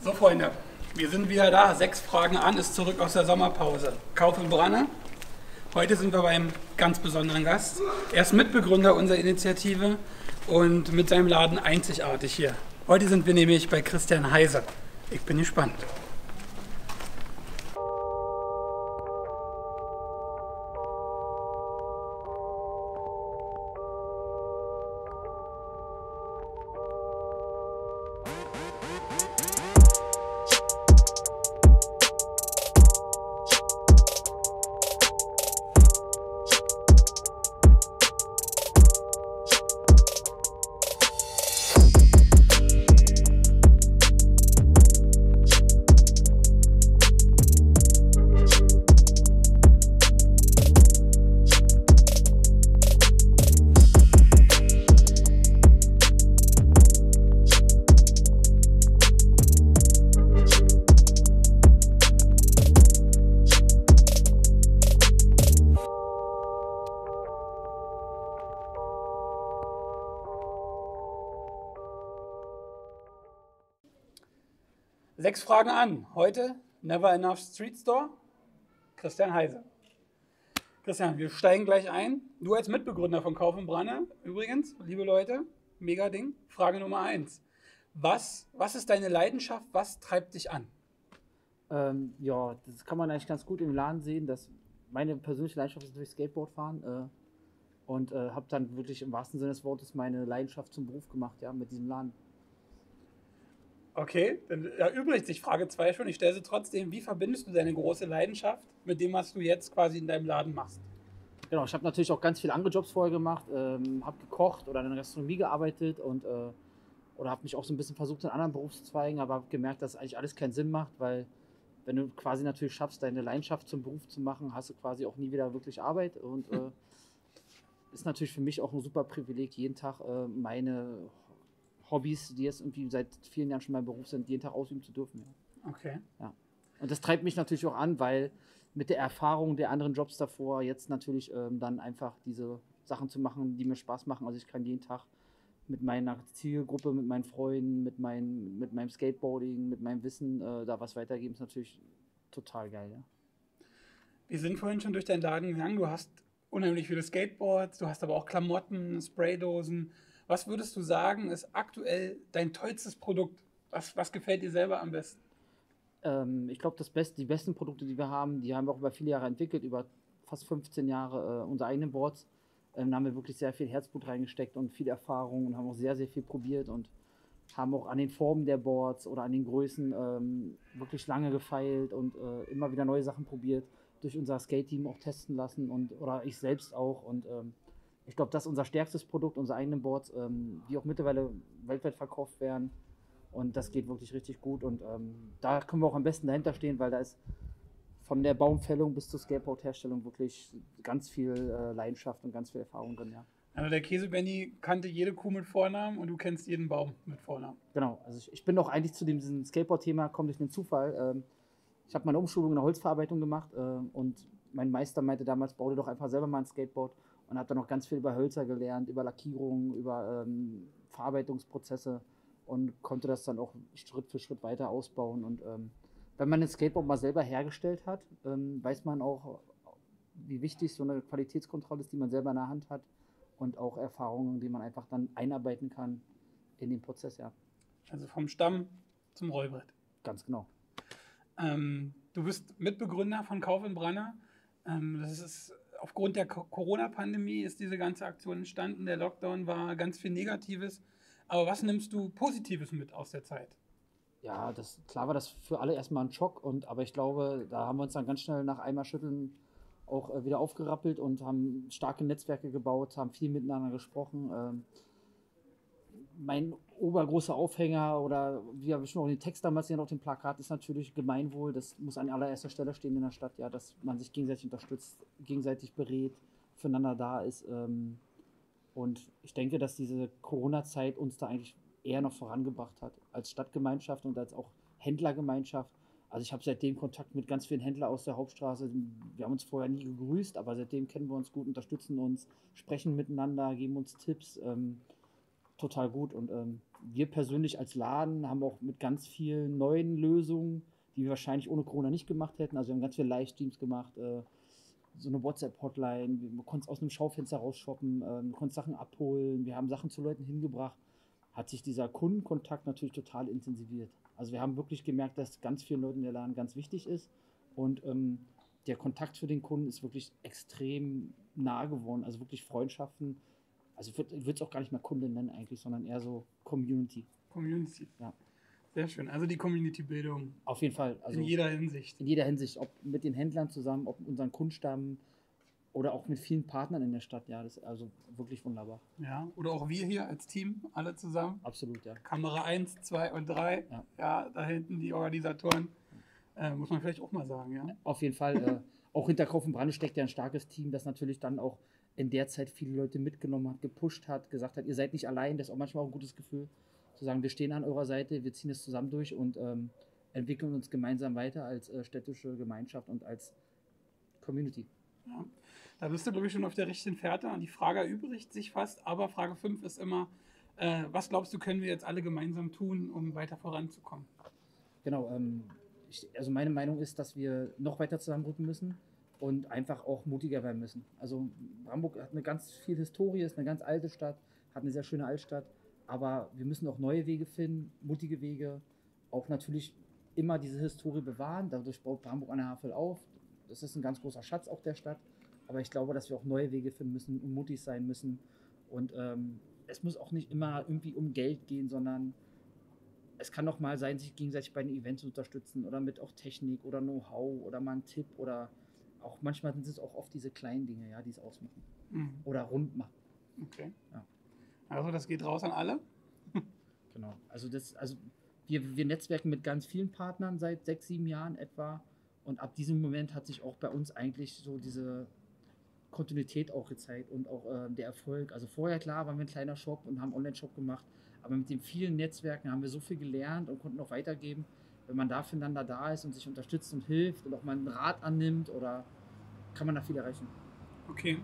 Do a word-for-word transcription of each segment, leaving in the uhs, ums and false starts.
So, Freunde, wir sind wieder da. Sechs Fragen an, ist zurück aus der Sommerpause. Kauf und Branne. Heute sind wir beim ganz besonderen Gast. Er ist Mitbegründer unserer Initiative und mit seinem Laden einzigartig hier. Heute sind wir nämlich bei Christian Heise. Ich bin gespannt. Sechs Fragen an. Heute Never Enough Street Store. Christian Heise. Christian, wir steigen gleich ein. Du als Mitbegründer von Kauf und Branne, übrigens, liebe Leute, mega Ding. Frage Nummer eins. Was, was ist deine Leidenschaft? Was treibt dich an? Ähm, ja, das kann man eigentlich ganz gut im Laden sehen. Dass meine persönliche Leidenschaft ist natürlich Skateboardfahren äh, und äh, habe dann wirklich im wahrsten Sinne des Wortes meine Leidenschaft zum Beruf gemacht, ja, mit diesem Laden. Okay, dann erübrigt sich Frage zwei schon. Ich stelle sie trotzdem. Wie verbindest du deine große Leidenschaft mit dem, was du jetzt quasi in deinem Laden machst? Genau, ich habe natürlich auch ganz viele andere Jobs vorher gemacht, ähm, habe gekocht oder in der Gastronomie gearbeitet und äh, oder habe mich auch so ein bisschen versucht in anderen Berufszweigen, aber habe gemerkt, dass eigentlich alles keinen Sinn macht, weil wenn du quasi natürlich schaffst, deine Leidenschaft zum Beruf zu machen, hast du quasi auch nie wieder wirklich Arbeit und äh, ist natürlich für mich auch ein super Privileg, jeden Tag äh, meine Hobbys, die jetzt irgendwie seit vielen Jahren schon mein Beruf sind, jeden Tag ausüben zu dürfen. Ja. Okay. Ja. Und das treibt mich natürlich auch an, weil mit der Erfahrung der anderen Jobs davor jetzt natürlich ähm, dann einfach diese Sachen zu machen, die mir Spaß machen. Also ich kann jeden Tag mit meiner Zielgruppe, mit meinen Freunden, mit, mein, mit meinem Skateboarding, mit meinem Wissen äh, da was weitergeben, ist natürlich total geil. Ja. Wir sind vorhin schon durch deinen Laden gegangen. Du hast unheimlich viele Skateboards, du hast aber auch Klamotten, Spraydosen. Was würdest du sagen, ist aktuell dein tollstes Produkt? Was, was gefällt dir selber am besten? Ähm, ich glaube, das Best, die besten Produkte, die wir haben, die haben wir auch über viele Jahre entwickelt, über fast fünfzehn Jahre äh, unsere eigenen Boards. Ähm, da haben wir wirklich sehr viel Herzblut reingesteckt und viel Erfahrung und haben auch sehr, sehr viel probiert und haben auch an den Formen der Boards oder an den Größen ähm, wirklich lange gefeilt und äh, immer wieder neue Sachen probiert, durch unser Skate-Team auch testen lassen und oder ich selbst auch. Und ähm, ich glaube, das ist unser stärkstes Produkt, unsere eigenen Boards, ähm, die auch mittlerweile weltweit verkauft werden. Und das geht wirklich richtig gut. Und ähm, da können wir auch am besten dahinter stehen, weil da ist von der Baumfällung bis zur Skateboard-Herstellung wirklich ganz viel äh, Leidenschaft und ganz viel Erfahrung drin. Ja. Also der Käse-Benny kannte jede Kuh mit Vornamen und du kennst jeden Baum mit Vornamen. Genau, also ich, ich bin auch eigentlich zu dem, diesem Skateboard-Thema, kommt durch einen Zufall. Ähm, ich habe meine Umschulung in der Holzverarbeitung gemacht äh, und mein Meister meinte damals, bau dir doch einfach selber mal ein Skateboard. Und habe dann noch ganz viel über Hölzer gelernt, über Lackierungen, über ähm, Verarbeitungsprozesse und konnte das dann auch Schritt für Schritt weiter ausbauen. Und ähm, wenn man ein Skateboard mal selber hergestellt hat, ähm, weiß man auch, wie wichtig so eine Qualitätskontrolle ist, die man selber in der Hand hat und auch Erfahrungen, die man einfach dann einarbeiten kann in den Prozess. Ja. Also vom Stamm zum Rollbrett. Ganz genau. Ähm, du bist Mitbegründer von Kauf und Branne. Ähm, das ist aufgrund der Corona-Pandemie ist diese ganze Aktion entstanden. Der Lockdown war ganz viel Negatives. Aber was nimmst du Positives mit aus der Zeit? Ja, das, klar war das für alle erstmal ein Schock. Und, aber ich glaube, da haben wir uns dann ganz schnell nach einmal Schütteln auch äh, wieder aufgerappelt und haben starke Netzwerke gebaut, haben viel miteinander gesprochen. Ähm, mein obergroßer Aufhänger oder wie habe ich schon auch den Text damals hier auf dem Plakat ist natürlich Gemeinwohl. Das muss an allererster Stelle stehen in der Stadt, ja, dass man sich gegenseitig unterstützt, gegenseitig berät, füreinander da ist. Ähm, und ich denke, dass diese Corona-Zeit uns da eigentlich eher noch vorangebracht hat als Stadtgemeinschaft und als auch Händlergemeinschaft. Also ich habe seitdem Kontakt mit ganz vielen Händlern aus der Hauptstraße. Wir haben uns vorher nie gegrüßt, aber seitdem kennen wir uns gut, unterstützen uns, sprechen miteinander, geben uns Tipps. Ähm, total gut. Und ähm, wir persönlich als Laden haben auch mit ganz vielen neuen Lösungen, die wir wahrscheinlich ohne Corona nicht gemacht hätten. Also wir haben ganz viele Livestreams gemacht, äh, so eine WhatsApp-Hotline, man konnte es aus einem Schaufenster rausshoppen, äh, man konnte Sachen abholen, wir haben Sachen zu Leuten hingebracht. Hat sich dieser Kundenkontakt natürlich total intensiviert. Also wir haben wirklich gemerkt, dass ganz vielen Leuten der Laden ganz wichtig ist und ähm, der Kontakt zu den Kunden ist wirklich extrem nah geworden, also wirklich Freundschaften. Also ich würde es auch gar nicht mehr Kunde nennen eigentlich, sondern eher so Community. Community. Ja. Sehr schön. Also die Community-Bildung. Auf jeden Fall. Also in jeder Hinsicht. In jeder Hinsicht. Ob mit den Händlern zusammen, ob mit unseren Kundenstamm oder auch mit vielen Partnern in der Stadt. Ja, das ist also wirklich wunderbar. Ja, oder auch wir hier als Team, alle zusammen. Absolut, ja. Kamera eins, zwei und drei. Ja, ja da hinten die Organisatoren. Äh, muss man vielleicht auch mal sagen, ja. Auf jeden Fall. äh, auch hinter Kauf und Brand steckt ja ein starkes Team, das natürlich dann auch in der Zeit viele Leute mitgenommen hat, gepusht hat, gesagt hat, ihr seid nicht allein. Das ist auch manchmal auch ein gutes Gefühl, zu sagen, wir stehen an eurer Seite, wir ziehen es zusammen durch und ähm, entwickeln uns gemeinsam weiter als äh, städtische Gemeinschaft und als Community. Ja. Da bist du, glaube ich, schon auf der richtigen Fährte. Und die Frage erübrigt sich fast, aber Frage fünf ist immer, äh, was glaubst du, können wir jetzt alle gemeinsam tun, um weiter voranzukommen? Genau, ähm, ich, also meine Meinung ist, dass wir noch weiter zusammenrücken müssen und einfach auch mutiger werden müssen. Also Bramburg hat eine ganz viel Historie, ist eine ganz alte Stadt, hat eine sehr schöne Altstadt, aber wir müssen auch neue Wege finden, mutige Wege, auch natürlich immer diese Historie bewahren. Dadurch baut Bramburg an der Havel auf. Das ist ein ganz großer Schatz auch der Stadt. Aber ich glaube, dass wir auch neue Wege finden müssen und mutig sein müssen. Und ähm, es muss auch nicht immer irgendwie um Geld gehen, sondern es kann auch mal sein, sich gegenseitig bei den Events unterstützen oder mit auch Technik oder Know-how oder mal ein Tipp oder auch manchmal sind es auch oft diese kleinen Dinge, ja, die es ausmachen. Mhm. Oder rund machen. Okay. Ja. Also das geht raus an alle? Genau. Also das, also wir, wir netzwerken mit ganz vielen Partnern seit sechs, sieben Jahren etwa. Und ab diesem Moment hat sich auch bei uns eigentlich so diese Kontinuität auch gezeigt und auch äh, der Erfolg. Also vorher, klar, waren wir ein kleiner Shop und haben einen Online-Shop gemacht, aber mit den vielen Netzwerken haben wir so viel gelernt und konnten auch weitergeben. Wenn man da füreinander da ist und sich unterstützt und hilft und auch mal einen Rat annimmt, oder kann man da viel erreichen. Okay.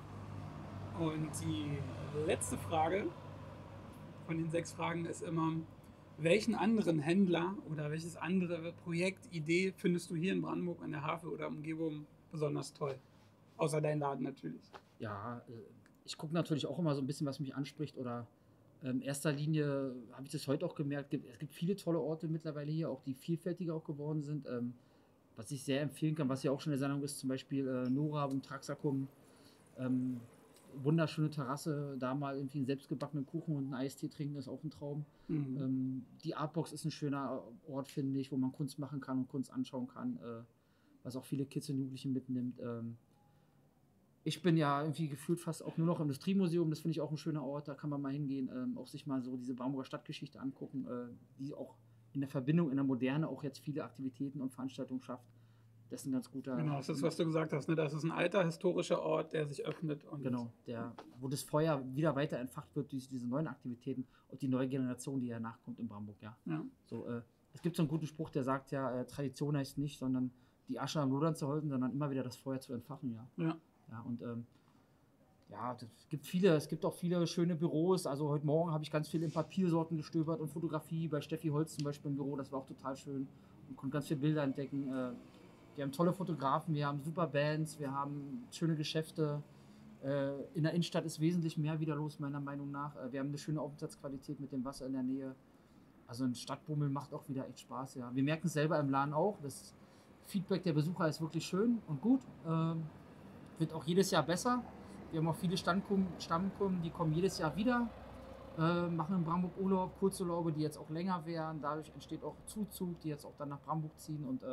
Und die letzte Frage von den sechs Fragen ist immer, welchen anderen Händler oder welches andere Projekt, Idee findest du hier in Brandenburg an der Havel oder Umgebung besonders toll? Außer dein Laden natürlich. Ja, ich gucke natürlich auch immer so ein bisschen, was mich anspricht. Oder in erster Linie habe ich das heute auch gemerkt, es gibt viele tolle Orte mittlerweile hier, auch die vielfältiger auch geworden sind. Was ich sehr empfehlen kann, was ja auch schon in der Sendung ist, zum Beispiel Nora und Traxacum. Ähm, wunderschöne Terrasse, da mal irgendwie einen selbstgebackenen Kuchen und einen Eistee trinken, ist auch ein Traum. Mhm. Ähm, die Artbox ist ein schöner Ort, finde ich, wo man Kunst machen kann und Kunst anschauen kann, äh, was auch viele Kids und Jugendliche mitnimmt. Ähm, ich bin ja irgendwie gefühlt fast auch nur noch im Industriemuseum, das finde ich auch ein schöner Ort, da kann man mal hingehen, ähm, auch sich mal so diese Bramburger Stadtgeschichte angucken, äh, die auch in der Verbindung, in der Moderne auch jetzt viele Aktivitäten und Veranstaltungen schafft. Das ist ein ganz guter... Genau, das ist, was du gesagt hast, ne? Das ist ein alter historischer Ort, der sich öffnet. Und genau, der, wo das Feuer wieder weiter entfacht wird durch diese neuen Aktivitäten und die neue Generation, die ja nachkommt in Bramburg. Ja. Ja. So, äh, es gibt so einen guten Spruch, der sagt ja, äh, Tradition heißt nicht, sondern die Asche am Lodern zu halten, sondern immer wieder das Feuer zu entfachen. Ja, ja. ja und ähm, ja, es gibt viele, es gibt auch viele schöne Büros. Also heute Morgen habe ich ganz viel in Papiersorten gestöbert und Fotografie bei Steffi Holz zum Beispiel im Büro, das war auch total schön und konnte ganz viele Bilder entdecken. Äh, Wir haben tolle Fotografen, wir haben super Bands, wir haben schöne Geschäfte. In der Innenstadt ist wesentlich mehr wieder los, meiner Meinung nach. Wir haben eine schöne Aufenthaltsqualität mit dem Wasser in der Nähe. Also ein Stadtbummel macht auch wieder echt Spaß. Ja. Wir merken es selber im Laden auch. Das Feedback der Besucher ist wirklich schön und gut. Wird auch jedes Jahr besser. Wir haben auch viele Stammkunden, die kommen jedes Jahr wieder. Machen in Bramburg Urlaub, Kurzurlaube, die jetzt auch länger werden. Dadurch entsteht auch Zuzug, die jetzt auch dann nach Bramburg ziehen. Und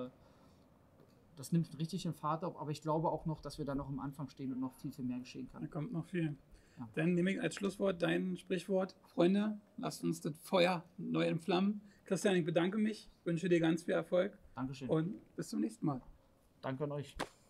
das nimmt richtig den Fahrt auf, aber ich glaube auch noch, dass wir da noch am Anfang stehen und noch viel, viel mehr geschehen kann. Da kommt noch viel. Ja. Dann nehme ich als Schlusswort dein Sprichwort. Freunde, lasst uns das Feuer neu entflammen. Christian, ich bedanke mich, wünsche dir ganz viel Erfolg. Dankeschön. Und bis zum nächsten Mal. Danke an euch.